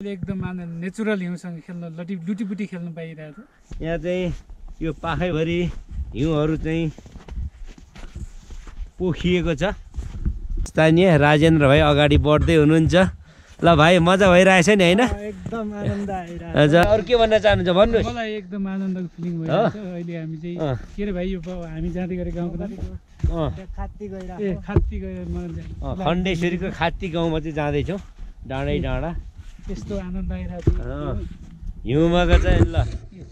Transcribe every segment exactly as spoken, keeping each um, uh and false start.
एकदम नेचुरल हिउँसँग खेल्न लटी लुटीपुटी खेल्न पाइरहेको छ। यहाँ चाहिँ यो पाखैभरि हिउँहरू चाहिँ पोखिएको छ। स्थानीय राजेन्द्र भाइ अगाडि बढ्दै हुनुहुन्छ। ल भाइ मजा भइरहेछ नि होइन? एकदम आनन्द आइरहेछ। हजुर अरू के भन्न चाहनुहुन्छ भन्नुहोस्। मलाई एकदम आनन्दको फिलिङ भइरहेछ। अहिले हामी चाहिँ के रे भाइ यो हामी जाँदै गरेको गाउँको नाम खात्ती गइरहेको। ए खात्ती गएर खण्डेश्वरीको खात्ती गाउँमा चाहिँ जाँदैछौँ। डाँडै डाँडा त्यस्तो आनन्द आइरहेको छ। हिउँमाको चाहिँ ल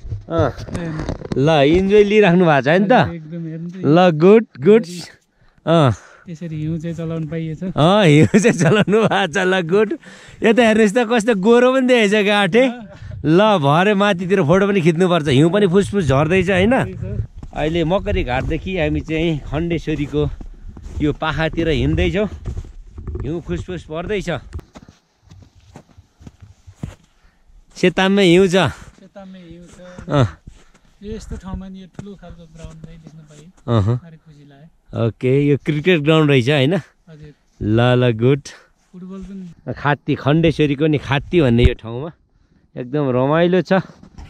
ल इन्जोय लिइराख्नु भएको छ नि त। ल गुड गुड। अँ त्यसरी हिउँ चाहिँ चलाउनु पाइएछ। अँ हिउँ चाहिँ चलाउनु भएको छ। ल गुड। यता हेर्नुहोस् त कस्तो गोरो पनि देखेछ गाँठे। ल भरे माथितिर फोटो पनि खिच्नुपर्छ। हिउँ पनि फुसफुस झर्दैछ होइन। अहिले मकरी घाटदेखि हामी चाहिँ खण्डेश्वरीको यो पाखातिर हिँड्दैछौँ। हिउँ फुसफुस पर्दैछ। सेताममै हिउँ छ। सेताममै हिउँ छ। अँ यस्तो ठाउँमा नि यो ठुलो खालको ग्राउन्ड चाहिँ देख्न पाएँ। अँ साह्रै खुसी लाग्यो। ओके यो क्रिकेट ग्राउन्ड रहेछ होइन? हजुर। ल ल गुड। फुटबल पनि खात्ती खण्डेश्वरीको नि खात्ती भन्ने यो ठाउँमा एकदम रमाइलो छ।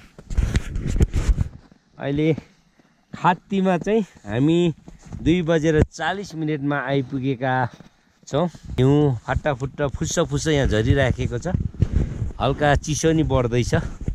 अहिले खात्तीमा चाहिँ हामी दुई बजेर चालिस मिनटमा आइपुगेका छौँ। हिउँ फाटाफुट्टा फुस्स फुस्स यहाँ झरिराखेको छ। हल्का चिसो नि बढ्दैछ।